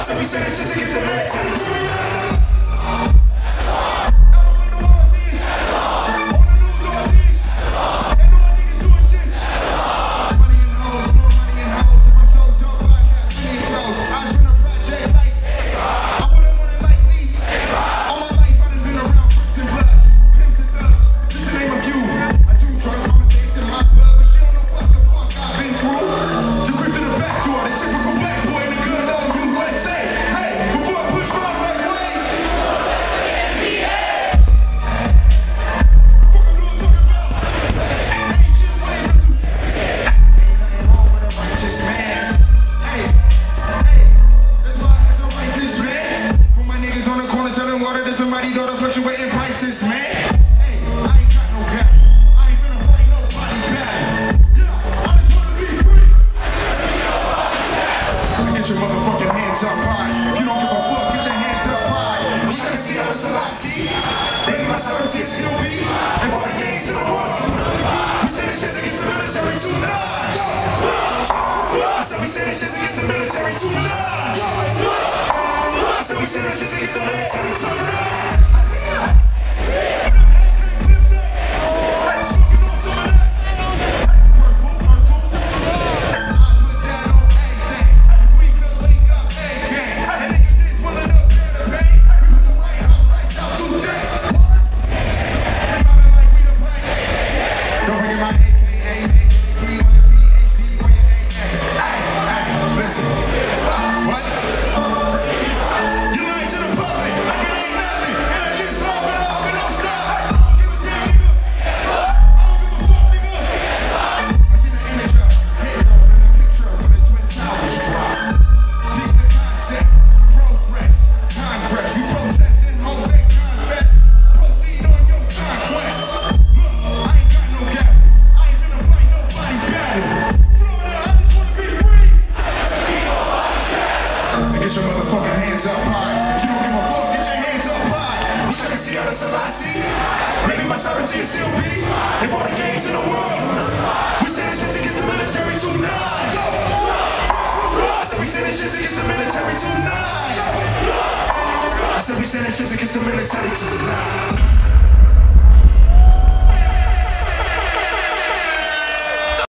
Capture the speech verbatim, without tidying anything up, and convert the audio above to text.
said we said it's just against the military. Somebody know the fluctuating prices, man. Hey, I ain't got no gap. I ain't finna fight nobody battle. Yeah, I just wanna be free. Get your motherfucking hands up high. If you don't give a fuck, get your hands up high. We tryna see how the Selassie. They my sovereignty still be. And for the gains in the world, we say this shit against the military tonight. I said we say this shit against the military tonight. I said we say this shit against the military tonight. Get your motherfucking hands up high. If you don't give a fuck, get your hands up high. We tryna see how the Selassie. Maybe my sovereignty is still be. And for the games in the world, we say this shit against the military tonight. I said we say this shit against the military tonight. I said we say this shit against the military tonight.